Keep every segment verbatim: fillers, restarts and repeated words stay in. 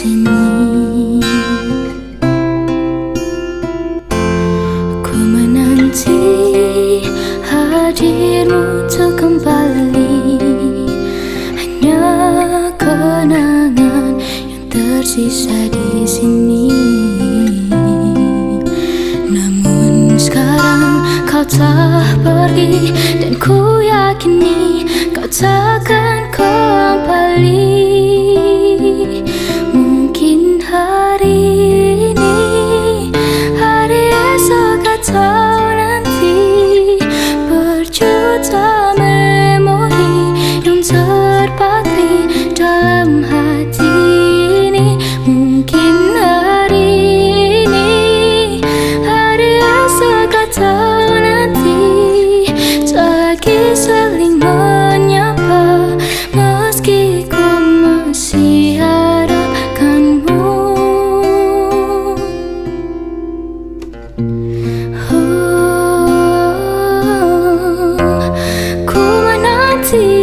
sini. Ku menanti hadirmu untuk kembali. Hanya kenangan yang tersisa di sini. Namun sekarang kau telah pergi, dan ku yakini kau takkan kembali. Mungkin hari ini, hari esok atau nanti, berjuta memori yang terpatri dalam hati ini. Mungkin hari ini, hari esok atau nanti, tak lagi saling menyapa, meski ku masih harapkanmu. Oh, ku menanti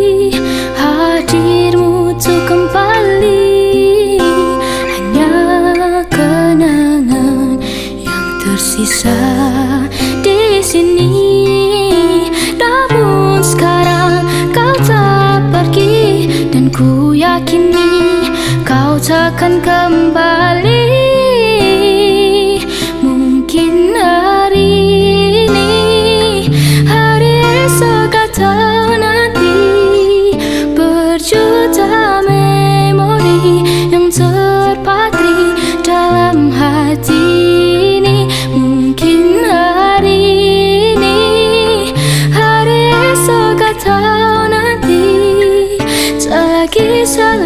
hadirmu untuk kembali. Hanya kenangan yang tersisa di sini. Namun sekarang kau tak pergi, dan ku yakini kau takkan kembali. Mungkin hari ini, hari esok atau nanti, berjuta memori yang terpatri dalam hati ini. Mungkin hari ini, hari esok atau nanti, tak lagi salah